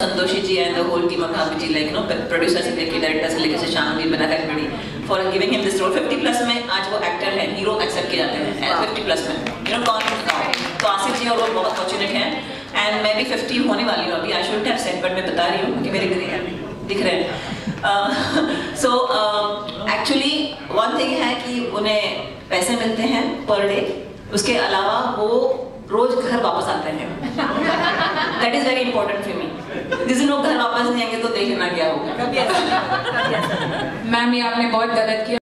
Santoshi ji and the whole team of Bhabhi ji, like producer से लेके director से लेके शशांक भी बना everybody for giving him this role. 50+ में आज वो एक्टर है, हीरो एक्सेप्ट किए जाते हैं 50+ में, कौन। तो आसिफ जी और वो बहुत फॉर्चुनेट हैं एंड मैं भी 50 होने वाली हूँ अभी। I should have said but मैं बता रही हूँ कि मेरे दिख रहे हैं। सो एक्चुअली वन थिंग है कि उन्हें पैसे मिलते हैं पर डे, उसके अलावा वो रोज घर वापस आते हैं। That is very important for me. जिस दिन वो घर वापस नहीं आएंगे तो देखना क्या होगा। मैम ये आपने बहुत गलत किया।